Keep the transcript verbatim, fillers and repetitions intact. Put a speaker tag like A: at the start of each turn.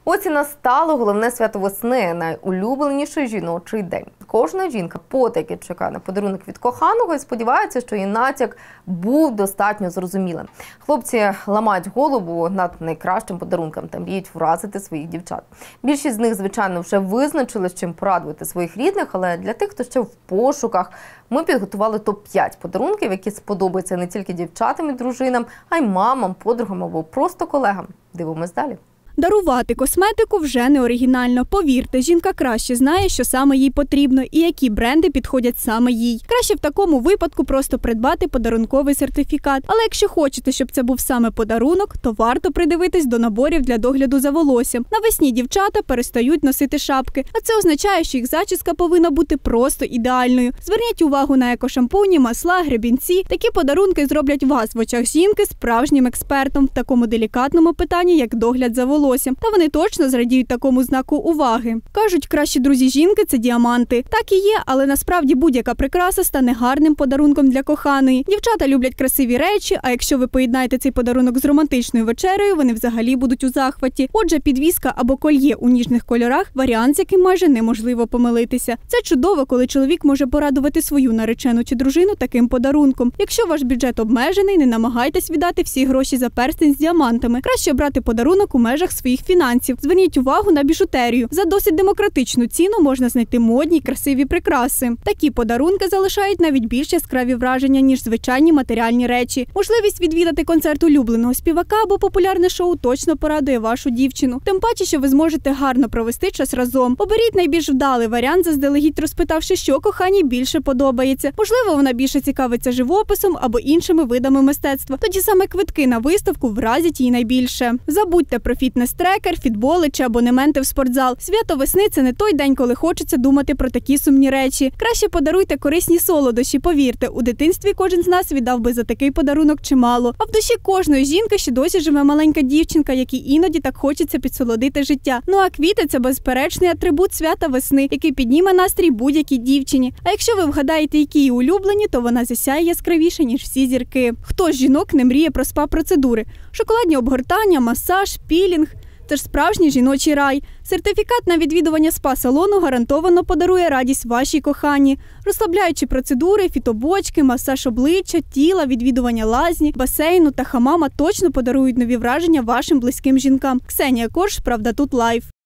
A: Ось і настало головне свято весни – найулюбленіший жіночий день. Кожна жінка потайки чекає на подарунок від коханого і сподівається, що її натяк був достатньо зрозумілим. Хлопці ламають голову над найкращим подарунком та мріють вразити своїх дівчат. Більшість з них, звичайно, вже визначили, з чим порадувати своїх рідних, але для тих, хто ще в пошуках, ми підготували топ п'ять подарунків, які сподобаються не тільки дівчатам і дружинам, а й мамам, подругам або просто колегам. Дивимось далі.
B: Дарувати косметику вже не оригінально. Повірте, жінка краще знає, що саме їй потрібно і які бренди підходять саме їй. Краще в такому випадку просто придбати подарунковий сертифікат. Але якщо хочете, щоб це був саме подарунок, то варто придивитись до наборів для догляду за волоссям. Навесні дівчата перестають носити шапки, а це означає, що їх зачіска повинна бути просто ідеальною. Зверніть увагу на екошампуні, масла, гребінці. Такі подарунки зроблять вас в очах жінки справжнім експертом в такому делікатному питанні, як догляд за волоссям. Та вони точно зрадіють такому знаку уваги. Кажуть, кращі друзі жінки – це діаманти. Так і є, але насправді будь-яка прикраса стане гарним подарунком для коханої. Дівчата люблять красиві речі, а якщо ви поєднаєте цей подарунок з романтичною вечерею, вони взагалі будуть у захваті. Отже, підвіска або кольє у ніжних кольорах – варіант, з яким майже неможливо помилитися. Це чудово, коли чоловік може порадувати свою наречену чи дружину таким подарунком. Якщо ваш бюджет обмежений, не намагайтесь віддати всі гроші за перстень з діамантами. Краще обрати подарунок у межах своїх фінансів. Зверніть увагу на біжутерію. За досить демократичну ціну можна знайти модні й красиві прикраси. Такі подарунки залишають навіть більш яскраві враження, ніж звичайні матеріальні речі. Можливість відвідати концерт улюбленого співака або популярне шоу точно порадує вашу дівчину. Тим паче, що ви зможете гарно провести час разом. Оберіть найбільш вдалий варіант, заздалегідь розпитавши, що коханій більше подобається. Можливо, вона більше цікавиться живописом або іншими видами мистецтва. Тоді саме квитки на виставку вразять її найбільше. Забудьте про фітнес-трекер, фітболи чи абонементи в спортзал. Свято весни – це не той день, коли хочеться думати про такі сумні речі. Краще подаруйте корисні солодощі. Повірте, у дитинстві кожен з нас віддав би за такий подарунок чимало. А в душі кожної жінки ще досі живе маленька дівчинка, якій іноді так хочеться підсолодити життя. Ну а квіти – це безперечний атрибут свята весни, який підніме настрій будь-якій дівчині. А якщо ви вгадаєте, які її улюблені, то вона засяє яскравіше, ніж всі зірки. Хто з жінок не мріє про спа-процедури? Шоколадні обгортання, масаж, пілінг – це ж справжній жіночий рай. Сертифікат на відвідування спа-салону гарантовано подарує радість вашій коханій. Розслабляючі процедури, фітобочки, масаж обличчя, тіла, відвідування лазні, басейну та хамама точно подарують нові враження вашим близьким жінкам. Ксенія Корж, Правда тут лайв.